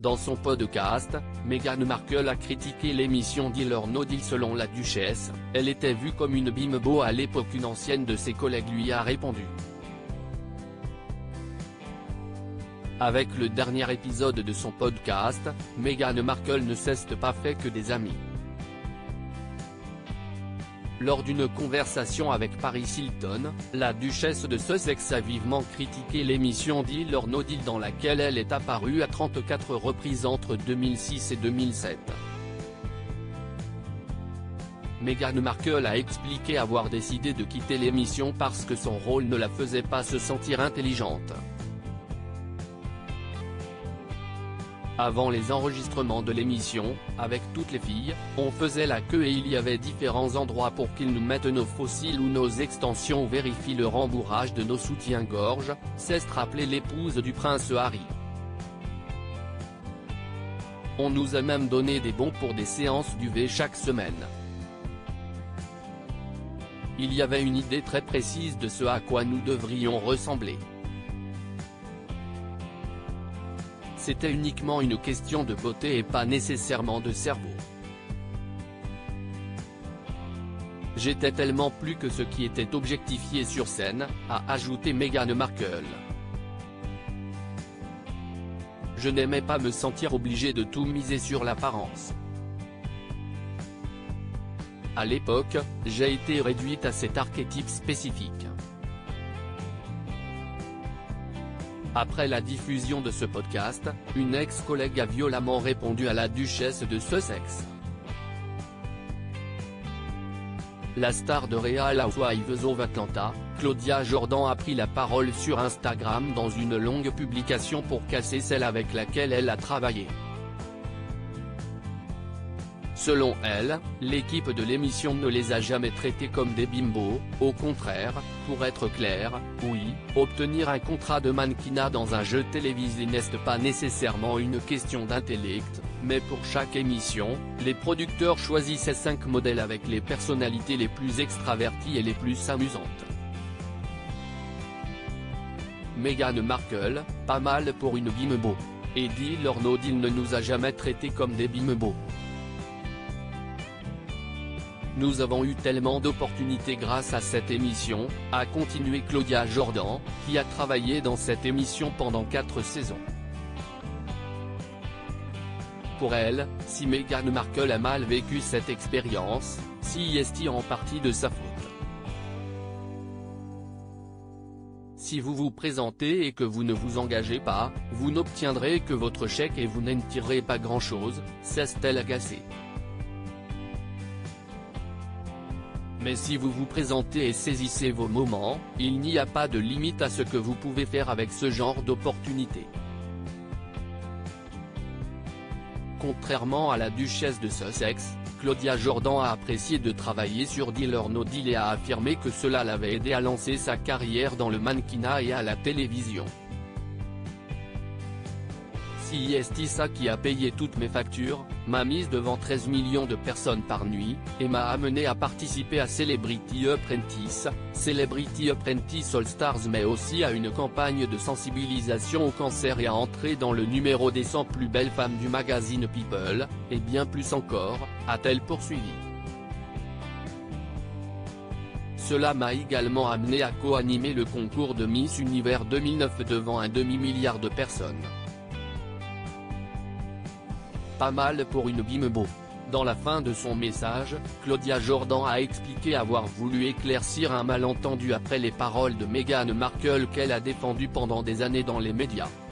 Dans son podcast, Meghan Markle a critiqué l'émission Deal or No Deal. Selon la duchesse, elle était vue comme une bimbo à l'époque. Une ancienne de ses collègues lui a répondu. Avec le dernier épisode de son podcast, Meghan Markle ne s'est pas fait que des amis. Lors d'une conversation avec Paris Hilton, la duchesse de Sussex a vivement critiqué l'émission Deal or No Deal dans laquelle elle est apparue à 34 reprises entre 2006 et 2007. Meghan Markle a expliqué avoir décidé de quitter l'émission parce que son rôle ne la faisait pas se sentir intelligente. Avant les enregistrements de l'émission, avec toutes les filles, on faisait la queue et il y avait différents endroits pour qu'ils nous mettent nos fossiles ou nos extensions. Vérifie le rembourrage de nos soutiens-gorge, s'est rappelé l'épouse du prince Harry. On nous a même donné des bons pour des séances d'UV chaque semaine. Il y avait une idée très précise de ce à quoi nous devrions ressembler. C'était uniquement une question de beauté et pas nécessairement de cerveau. J'étais tellement plus que ce qui était objectifié sur scène, a ajouté Meghan Markle. Je n'aimais pas me sentir obligée de tout miser sur l'apparence. À l'époque, j'ai été réduite à cet archétype spécifique. Après la diffusion de ce podcast, une ex-collègue a violemment répondu à la duchesse de Sussex. La star de Real Housewives of Atlanta, Claudia Jordan a pris la parole sur Instagram dans une longue publication pour casser celle avec laquelle elle a travaillé. Selon elle, l'équipe de l'émission ne les a jamais traités comme des bimbos, au contraire, pour être clair, oui, obtenir un contrat de mannequinat dans un jeu télévisé n'est pas nécessairement une question d'intellect, mais pour chaque émission, les producteurs choisissaient 5 modèles avec les personnalités les plus extraverties et les plus amusantes. Meghan Markle, pas mal pour une bimbo. Et Deal or No Deal ne nous a jamais traités comme des bimbos. Nous avons eu tellement d'opportunités grâce à cette émission, a continué Claudia Jordan, qui a travaillé dans cette émission pendant 4 saisons. Pour elle, si Meghan Markle a mal vécu cette expérience, c'est en partie de sa faute. Si vous vous présentez et que vous ne vous engagez pas, vous n'obtiendrez que votre chèque et vous n'en tirerez pas grand-chose, s'est-elle agacée. Mais si vous vous présentez et saisissez vos moments, il n'y a pas de limite à ce que vous pouvez faire avec ce genre d'opportunité. Contrairement à la duchesse de Sussex, Claudia Jordan a apprécié de travailler sur Deal or No Deal et a affirmé que cela l'avait aidé à lancer sa carrière dans le mannequinat et à la télévision. C'est ça qui a payé toutes mes factures, m'a mise devant 13 millions de personnes par nuit, et m'a amené à participer à Celebrity Apprentice All Stars, mais aussi à une campagne de sensibilisation au cancer et à entrer dans le numéro des 100 plus belles femmes du magazine People, et bien plus encore, a-t-elle poursuivi. Cela m'a également amené à co-animer le concours de Miss Univers 2009 devant un demi-milliard de personnes. Pas mal pour une bimbo. Dans la fin de son message, Claudia Jordan a expliqué avoir voulu éclaircir un malentendu après les paroles de Meghan Markle qu'elle a défendues pendant des années dans les médias.